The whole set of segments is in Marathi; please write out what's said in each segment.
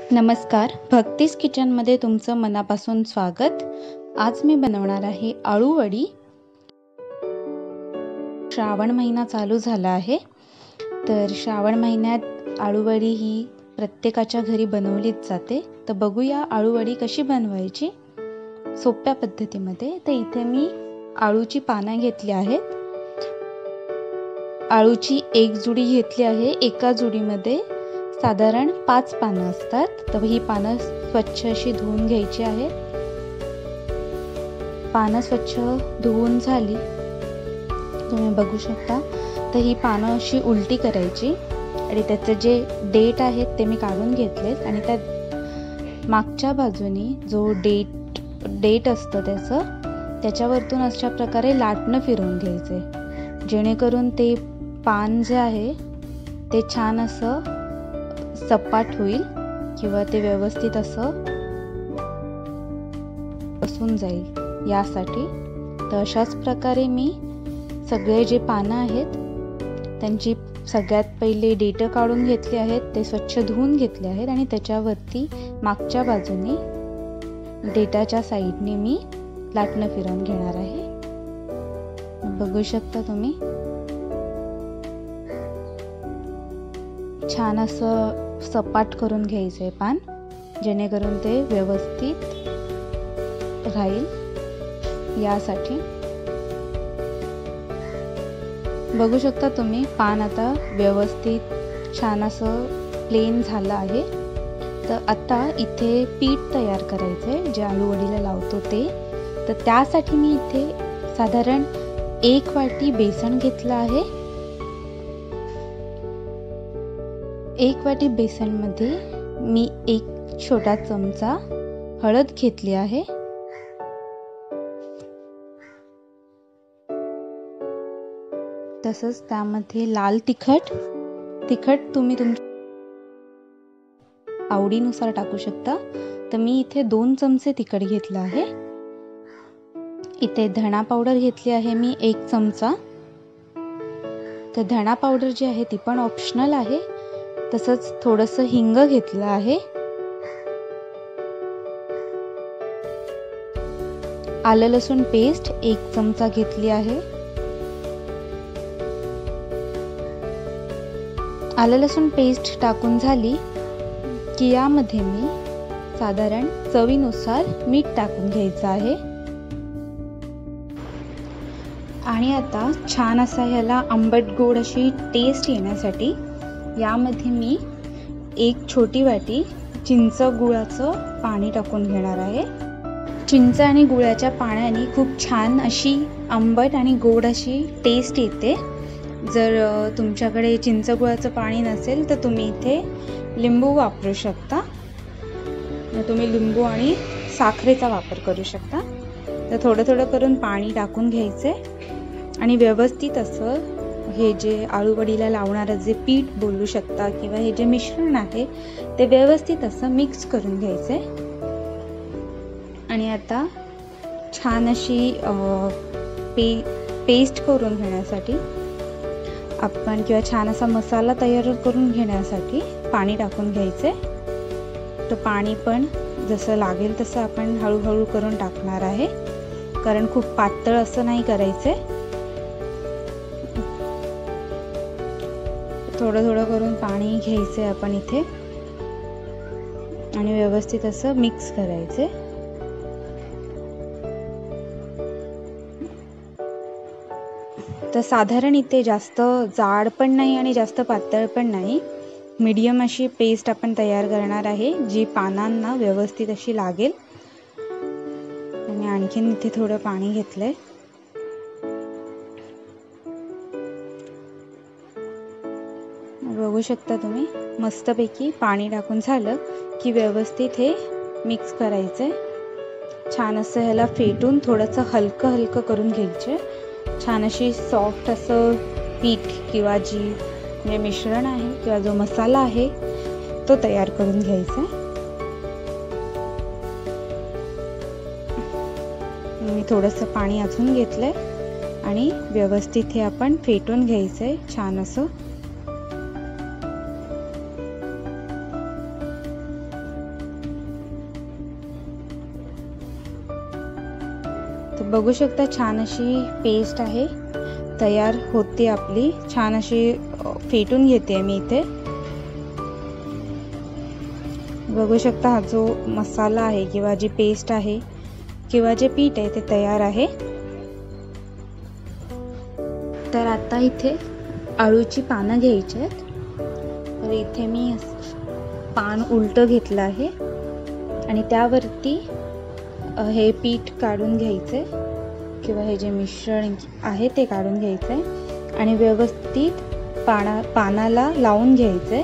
नमस्कार, भक्तीज किचनमध्ये तुमचं मनापासून स्वागत। आज मी बनवणार आहे आळूवडी। श्रावण महिना चालू झाला आहे, तर श्रावण महिन्यात आळूवडी ही प्रत्येकाच्या घरी बनवलीच जाते। तर बघूया आळूवडी कशी बनवायची सोप्या पद्धतीमध्ये। तर इथे मी आळूची पानं घेतली आहेत। आळूची एक जुडी घेतली आहे। एका जुडीमध्ये साधारण 5 पानं असतात। तर ही पानं स्वच्छ अशी धुवून घ्यायची आहेत। पानं स्वच्छ धुवून झाली, तुम्ही बघू शकता। तर ही पानं अशी उलटी करायची आणि त्याचे जे देठ आहेत ते मी काढून घेतलेत आणि त्या मागच्या बाजूनी जो देठ असतं त्याच्यावरतून अशा प्रकारे लाटणं फिरवून घ्यायचे, जेणेकरून ते पान जे आहे ते छान असं सपाट होईल किंवा ते व्यवस्थित असं बसून जाईल यासाठी। तर अशाच प्रकारे मी सगळे जे पानं आहेत त्यांची सगळ्यात पहिले देठ काढून घेतले आहेत, ते स्वच्छ धुवून घेतले आहेत आणि त्याच्यावरती मागच्या बाजूने देठाच्या साईडने मी लाटणं फिरवून घेणार आहे। बघू शकता तुम्ही, छान असं सपाट करून घ्यायचे पान, जेणेकरून ते व्यवस्थित राहील यासाठी। बघू शकता तुम्ही, पान आता व्यवस्थित छान असं प्लेन झालं आहे। तर आता इथे पीठ तयार करायचंय, जे आळूवडीला लावतो ते। तर त्यासाठी मी इथे साधारण 1 वाटी बेसन घेतलं आहे। 1 वाटी बेसनमध्ये मी 1 छोटा चमचा हळद घेतली आहे। तसंच त्यामध्ये लाल तिखट तुम्ही तुमच्या आवडीनुसार टाकू शकता। तर मी इथे 2 चमचे तिखट घेतलं आहे। इथे धणा पावडर घेतली आहे मी 1 चमचा। तर धणा पावडर जी आहे ती पण ऑप्शनल आहे। तसंच थोडंसं हिंग घेतलं आहे। आलं लसूण पेस्ट 1 चमचा घेतली आहे। आलं लसूण पेस्ट टाकून झाली की यामध्ये मी साधारण चवीनुसार मीठ टाकून घ्यायचं आहे आणि आता छान असा ह्याला आंबट गोड अशी टेस्ट येण्यासाठी यामध्ये मी 1 छोटी वाटी चिंच गुळाचं पाणी टाकून घेणार आहे। चिंच आणि गुळाच्या पाण्याने खूप छान अशी आंबट आणि गोड अशी टेस्ट येते। जर तुमच्याकडे चिंच गुळाचं पाणी नसेल तर तुम्ही इथे लिंबू वापरू शकता। तुम्ही लिंबू आणि साखरेचा वापर करू शकता। तर थोडं थोडं करून पाणी टाकून घ्यायचे आणि व्यवस्थित असं हे जे आळूवडीला लावणारं जे पीठ बोलू शकता किंवा हे जे मिश्रण आहे ते व्यवस्थित असं मिक्स करून घ्यायचे। आणि आता छान अशी पेस्ट करून घेण्यासाठी आपण किंवा छान असा मसाला तयार करून घेण्यासाठी पाणी टाकून घ्यायचे। तर पाणी पण जसं लागेल तसं आपण हळूहळू करून टाकणार आहे, कारण खूप पातळ असं नाही करायचे। थोडं थोडं करून पाणी घ्यायचे आपण इथे आणि व्यवस्थित असं मिक्स करायचे। तर साधारण इथे जास्त जाड पण नाही आणि जास्त पातळ पण नाही, मीडियम अशी पेस्ट आपण तयार करणार आहे, जी पानांना व्यवस्थित अशी लागेल। आणि आणखीन इथे थोडं पाणी घेतलंय। बघू शकता तुम्ही, मस्तपैकी पाणी टाकून झालं की व्यवस्थित हे मिक्स करायचंय। छान असं ह्याला फेटून थोडंसं हलकं हलकं करून घ्यायचे। छान अशी सॉफ्ट असं पीठ किंवा जे मिश्रण आहे किंवा जो मसाला आहे तो तयार करून घ्यायचा। मी थोडंसं पाणी अजून घेतलंय आणि व्यवस्थित हे आपण फेटून घ्यायचंय छान असं। बघू शकता छान अशी पेस्ट आहे तयार होते आपली, छान अशी फेटून घेते मी इथे। बघू शकता हा जो मसाला आहे किंवा जी पेस्ट आहे किंवा जे पीठ आहे ते तयार आहे। तर आता इथे आळूची पानं घ्यायची आहेत। तर इथे मी पान उलट घेतलं आहे आणि त्यावरती हे पीठ काढून घ्यायचे किंवा हे जे मिश्रण आहे ते काढून घ्यायचे आणि व्यवस्थित पानाला लावून घ्यायचे।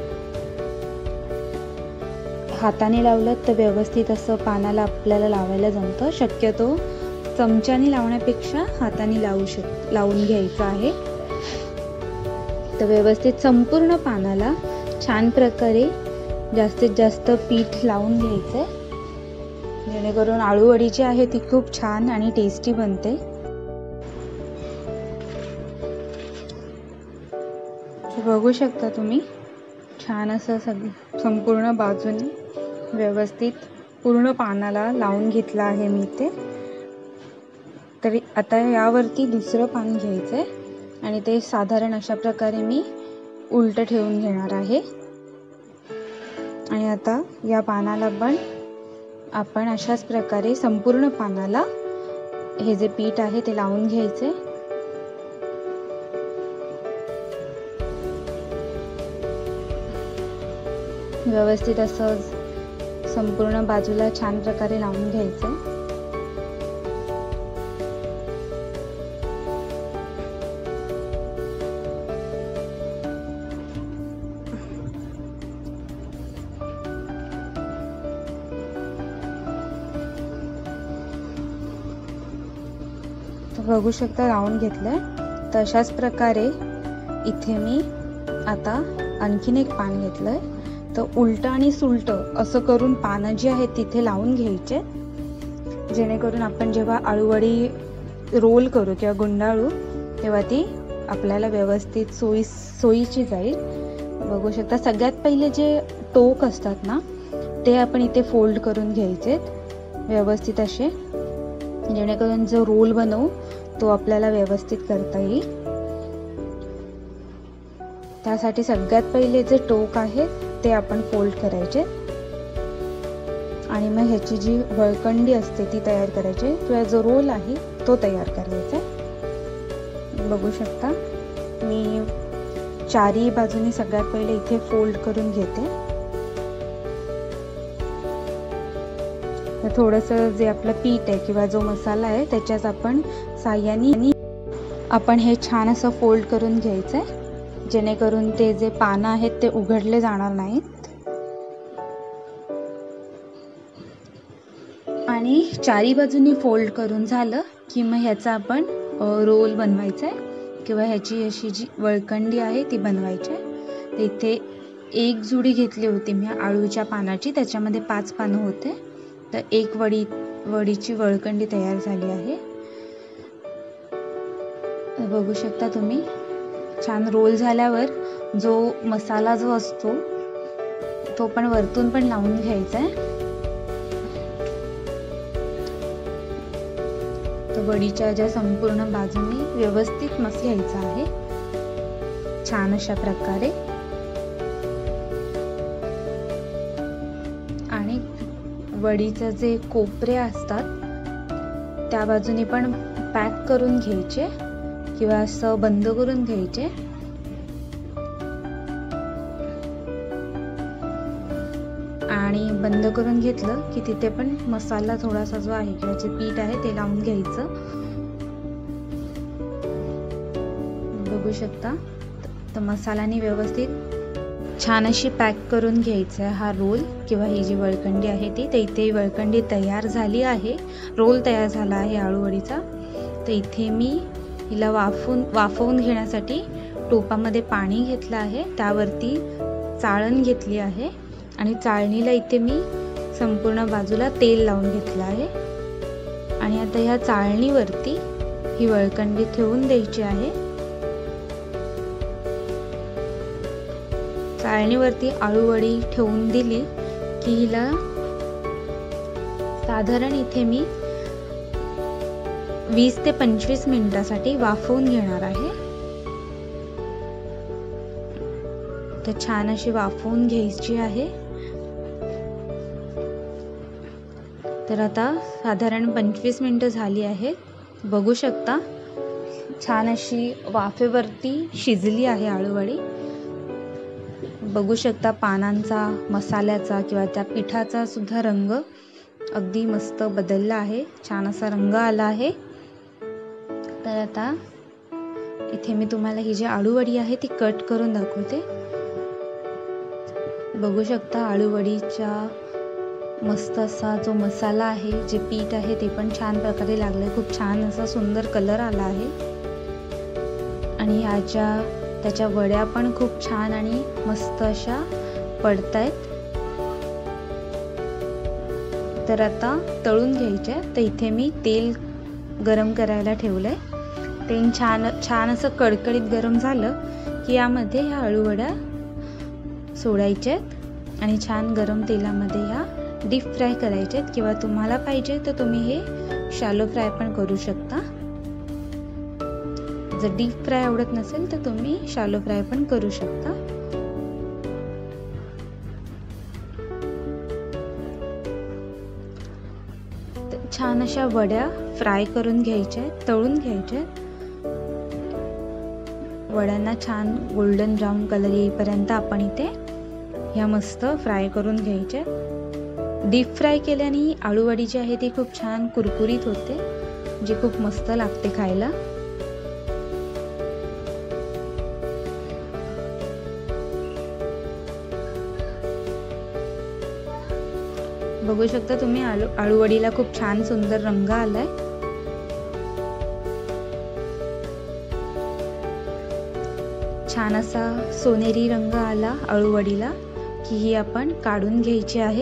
हाताने लावलं तर व्यवस्थित असं पानाला आपल्याला लावायला जमतं, शक्यतो चमच्याने लावण्यापेक्षा हाताने लावून घ्यायचं आहे। तर व्यवस्थित संपूर्ण पानाला छान प्रकारे जास्तीत जास्त पीठ लावून घ्यायचंय, जेणेकरून आळूवडी जी आहे ती खूप छान आणि टेस्टी बनते। बघू शकता तुम्ही छान असं संपूर्ण बाजूने व्यवस्थित पूर्ण पानाला लावून घेतला आहे मी ते। तरी आता यावरती दुसरं पान घ्यायचंय आणि ते साधारण अशा प्रकारे मी उलट ठेवून घेणार आहे। आणि आता या पानाला पण आपण अशाच प्रकारे संपूर्ण पानाला हे जे पीठ आहे ते लावून घ्यायचे। व्यवस्थित असं संपूर्ण बाजूला छान प्रकारे लावून घ्यायचं। बघू शकता लावून घेतलंय। तर अशाच प्रकारे इथे मी आता आणखीन एक पान घेतलंय। तर उलट आणि सुलट असं करून पानं जी आहेत तिथे लावून घ्यायचे, जेणेकरून आपण जेव्हा आळूवडी रोल करू किंवा गुंडाळू तेव्हा ती आपल्याला व्यवस्थित सोयीची जाईल। बघू शकता सगळ्यात पहिले जे टोक असतात ना ते आपण इथे फोल्ड करून घ्यायचे व्यवस्थित असे, जेणेकरून जो रोल बनवू तो आपल्याला व्यवस्थित करता येईल। त्यासाठी सगळ्यात पहिले जे टोक आहे ते आपण फोल्ड करायचे आणि मग ह्याची जी वळकंडी असते ती तयार करायची किंवा जो रोल आहे तो तयार करायचा। बघू शकता मी चारही बाजूनी सगळ्यात पहिले इथे फोल्ड करून घेते। थोडंसं जे आपलं पीठ आहे किंवा जो मसाला आहे त्याच्याच आपण साह्याने आपण हे छान असं फोल्ड करून घ्यायचंय, जेणेकरून ते जे पानं आहेत ते उघडले जाणार नाहीत। आणि चारी बाजूनी फोल्ड करून झालं की मग ह्याचा आपण रोल बनवायचा आहे किंवा ह्याची अशी जी वळकंडी आहे ती बनवायची आहे। इथे एक जुडी घेतली होती मी आळूच्या पानाची, त्याच्यामध्ये 5 पानं होते। तर एक वडीची वळकंडी तयार झाली आहे। बघू शकता तुम्ही छान रोल झाल्यावर जो मसाला जो असतो तो पण वरतून पण लावून घ्यायचा आहे। तो वडीच्या ज्या संपूर्ण बाजूने व्यवस्थित मस घ्यायचा आहे छान अशा प्रकारे। आणि वडीचे जे कोपरे असतात त्या बाजूने पण पॅक करून घ्यायचे किंवा असं बंद करून घ्यायचे। आणि बंद करून घेतलं की तिथे पण मसाला थोडासा जो आहे किंवा जे पीठ आहे ते लावून घ्यायचं। बघू शकता तर मसाल्याने व्यवस्थित छान अशी पॅक करून घ्यायचं आहे हा रोल किंवा ही जी वळकंडी आहे ती। तर इथे वळकंडी तयार झाली आहे, रोल तयार झाला आहे आळूवडीचा। तर इथे मी हिला वाफवून घेण्यासाठी टोपामध्ये पाणी घेतलं आहे, त्यावरती चाळण घेतली आहे आणि चाळणीला इथे मी संपूर्ण बाजूला तेल लावून घेतलं आहे। आणि आता ह्या चाळणीवरती ही वळकंडी ठेवून द्यायची आहे। चाळणीवरती आळूवडी ठेवून दिली की हिला साधारण इथे मी 20 ते 25 मिनिटासाठी वाफवून घेणार आहे। तर छान अशी वाफवून घ्यायची आहे। तर आता साधारण 25 मिनिटं झाली आहेत, बघू शकता छान अशी वाफेवरती शिजली आहे आळूवडी। बघू शकता पानांचा, मसाल्याचा किंवा त्या पिठाचा सुद्धा रंग अगदी मस्त बदलला आहे, छान असा रंग आला आहे। तर आता इथे मी तुम्हाला ही जी आळूवडी आहे ती कट करून दाखवते। बघू शकता आळूवडीच्या मस्त असा जो मसाला आहे, जे पीठ आहे ते पण छान प्रकारे लागले, खूप छान असा सुंदर कलर आला आहे आणि त्याच्या वड्या पण खूप छान आणि मस्त अशा पडतायत। तर आता तळून घ्यायचे। तर इथे मी तेल गरम करायला ठेवलंय। तेल छान असं कडकडीत गरम झालं की यामध्ये ह्या आळूवड्या सोडायच्यात आणि छान गरम तेलामध्ये ह्या डीप फ्राय करायच्यात, किंवा तुम्हाला पाहिजे तर तुम्ही हे शॅलो फ्राय पण करू शकता। जर डीप फ्राय आवडत नसेल तर तुम्ही शॅलो फ्राय पण करू शकता। छान अशा वड्या फ्राय करून घ्यायच्या, तळून घ्यायच्या। वड्यांना छान गोल्डन ब्राऊन कलर येईपर्यंत आपण इथे ह्या मस्त फ्राय करून घ्यायच्या। डीप फ्राय केल्याने आळूवडी जी आहे ती खूप छान कुरकुरीत होते, जी खूप मस्त लागते खायला। बघू शकता तुम्ही आळूवडीला खूप छान सुंदर रंग आलाय। छान असा सोनेरी रंग आला आळूवडीला की ही आपण काढून घ्यायची आहे।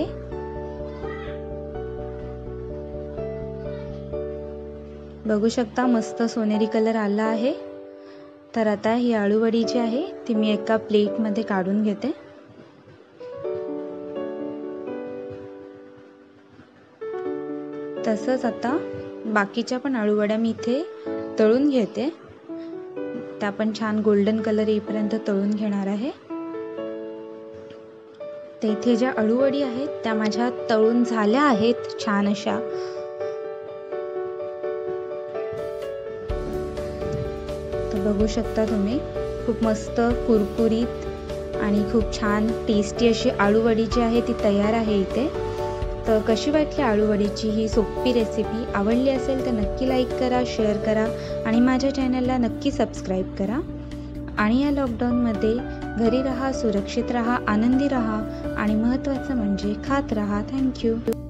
बघू शकता मस्त सोनेरी कलर आला आहे। तर आता ही आळूवडी जी आहे ती मी एका प्लेट मध्ये काढून घेते। तसंच आता बाकीच्या पण आळूवड्या मी इथे तळून घेते, त्या पण छान गोल्डन कलर येईपर्यंत तळून घेणार आहे। तर इथे ज्या आळूवडी आहेत त्या माझ्या तळून झाल्या आहेत छान अशा। तर बघू शकता तुम्ही खूप मस्त कुरकुरीत आणि खूप छान टेस्टी अशी आळूवडी जी आहे ती तयार आहे इथे। तर कशी वाटली आळूवडीची ही सोपी रेसिपी? आवडली असेल तर नक्की लाईक करा, शेअर करा आणि माझ्या चॅनलला नक्की सबस्क्राईब करा। आणि या लॉकडाऊनमध्ये घरी राहा, सुरक्षित राहा, आनंदी राहा आणि महत्त्वाचं म्हणजे खात राहा। थँक्यू।